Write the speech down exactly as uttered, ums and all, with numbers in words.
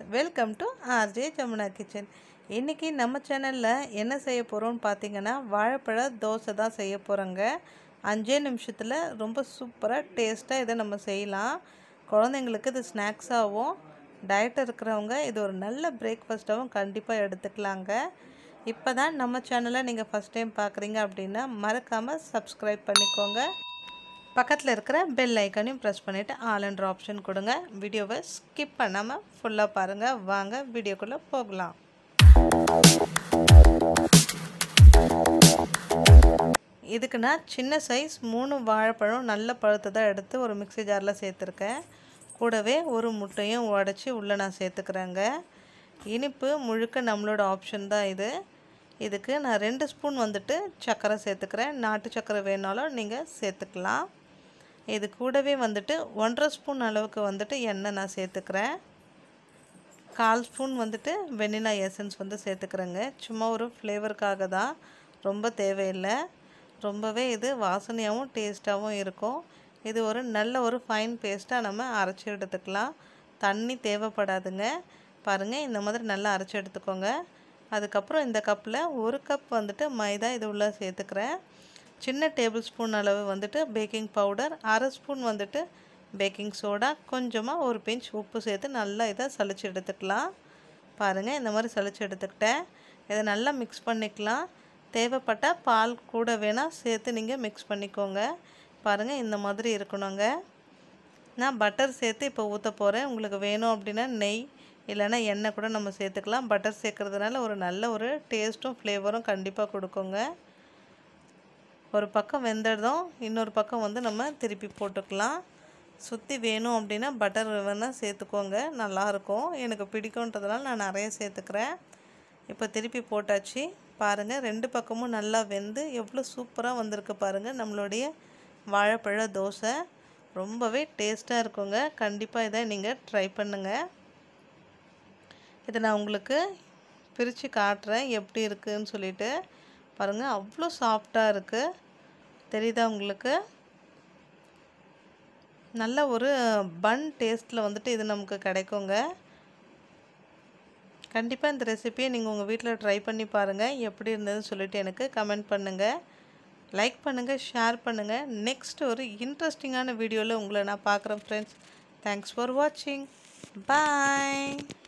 Welcome to rjjamunakitchen. இன்றைக்கி நம்ம சேனலில் என்ன செய்ய போகிறோம்னு பார்த்தீங்கன்னா வாழைப்பழ தோசை தான் செய்ய போகிறோங்க. அஞ்சே நிமிஷத்தில் ரொம்ப சூப்பராக டேஸ்ட்டாக இதை நம்ம செய்யலாம். குழந்தைங்களுக்கு இது ஸ்நாக்ஸாகவும், டயட் இருக்கிறவங்க இது ஒரு நல்ல பிரேக்ஃபாஸ்ட்டாகவும் கண்டிப்பாக எடுத்துக்கலாங்க. இப்போ தான் நம்ம சேனலை நீங்கள் ஃபஸ்ட் டைம் பார்க்குறீங்க அப்படின்னா மறக்காமல் சப்ஸ்கிரைப் பண்ணிக்கோங்க. பக்கத்தில் இருக்கிற பெல் ஐக்கனையும் ப்ரெஸ் பண்ணிவிட்டு ஆல்ன்ற ஆப்ஷன் கொடுங்க. வீடியோவை ஸ்கிப் பண்ணாமல் ஃபுல்லாக பாருங்கள். வாங்க வீடியோக்குள்ளே போகலாம். இதுக்கு நான் சின்ன சைஸ் மூணு வாழைப்பழம் நல்ல பழுத்ததாக எடுத்து ஒரு மிக்ஸி ஜாரில் சேர்த்துருக்கேன். கூடவே ஒரு முட்டையும் உடச்சி உள்ளே நான் சேர்த்துக்கிறேங்க. இனிப்பு முழுக்க நம்மளோட ஆப்ஷன் தான் இது. இதுக்கு நான் ரெண்டு ஸ்பூன் வந்துட்டு சர்க்கரை சேர்த்துக்கிறேன். நாட்டு சர்க்கரை வேணாலும் நீங்கள் சேர்த்துக்கலாம். இது கூடவே வந்துட்டு ஒன்றரை ஸ்பூன் அளவுக்கு வந்துட்டு எண்ணெய் நான் சேர்த்துக்கிறேன். கால் ஸ்பூன் வந்துட்டு வெண்ணிலா எசன்ஸ் வந்து சேர்த்துக்கிறேங்க. சும்மா ஒரு ஃப்ளேவருக்காக தான், ரொம்ப தேவையில்லை. ரொம்பவே இது வாசனையாகவும் டேஸ்ட்டாகவும் இருக்கும். இது ஒரு நல்ல ஒரு ஃபைன் பேஸ்ட்டாக நம்ம அரைச்சி எடுத்துக்கலாம். தண்ணி தேவைப்படாதுங்க. பாருங்கள், இந்த மாதிரி நல்லா அரைச்சி எடுத்துக்கோங்க. அதுக்கப்புறம் இந்த கப்பில் ஒரு கப் வந்துட்டு மைதா இது உள்ளே சேர்த்துக்கிறேன். சின்ன டேபிள் ஸ்பூன் அளவு வந்துட்டு பேக்கிங் பவுடர், அரை ஸ்பூன் வந்துட்டு பேக்கிங் சோடா, கொஞ்சமாக ஒரு பிஞ்ச் உப்பு சேர்த்து நல்லா இதை சளிச்சு எடுத்துக்கலாம். பாருங்கள், இந்த மாதிரி சளிச்சு எடுத்துக்கிட்டேன். இதை நல்லா மிக்ஸ் பண்ணிக்கலாம். தேவைப்பட்டால் பால் கூட வேணால் சேர்த்து நீங்கள் மிக்ஸ் பண்ணிக்கோங்க. பாருங்கள், இந்த மாதிரி இருக்கணுங்க. நான் பட்டர் சேர்த்து இப்போ ஊற்ற போகிறேன். உங்களுக்கு வேணும் அப்படின்னா நெய் இல்லைன்னா எண்ணெய் கூட நம்ம சேர்த்துக்கலாம். பட்டர் சேர்க்குறதுனால ஒரு நல்ல ஒரு டேஸ்ட்டும் ஃப்ளேவரும் கண்டிப்பாக கொடுக்குங்க. ஒரு பக்கம் வெந்ததும் இன்னொரு பக்கம் வந்து நம்ம திருப்பி போட்டுக்கலாம். சுற்றி வேணும் அப்படின்னா பட்டர் வேணால் சேர்த்துக்கோங்க, நல்லாயிருக்கும். எனக்கு பிடிக்குன்றதுனால நான் நிறைய சேர்த்துக்கிறேன். இப்போ திருப்பி போட்டாச்சு. பாருங்கள், ரெண்டு பக்கமும் நல்லா வெந்து எவ்வளோ சூப்பராக வந்திருக்கு பாருங்கள். நம்மளுடைய வாழைப்பழ தோசை ரொம்பவே டேஸ்ட்டாக இருக்குங்க. கண்டிப்பாக இதை நீங்கள் ட்ரை பண்ணுங்கள். இதை நான் உங்களுக்கு பிரித்து காட்டுறேன் எப்படி இருக்குதுன்னு சொல்லிட்டு. பாருங்கள், அவ்வளோ சாஃப்டாக இருக்குது. தெரியுதா உங்களுக்கு? நல்ல ஒரு பன் டேஸ்ட்டில் வந்துட்டு இது நமக்கு கிடைக்குங்க. கண்டிப்பாக இந்த ரெசிபியை நீங்கள் உங்கள் வீட்டில் ட்ரை பண்ணி பாருங்கள். எப்படி இருந்ததுன்னு சொல்லிட்டு எனக்கு கமெண்ட் பண்ணுங்கள். லைக் பண்ணுங்கள், ஷேர் பண்ணுங்கள். நெக்ஸ்ட் ஒரு இன்ட்ரெஸ்டிங்கான வீடியோவில் உங்களை நான் பார்க்குறேன் ஃப்ரெண்ட்ஸ். தேங்க்ஸ் ஃபார் வாட்சிங். பாய்.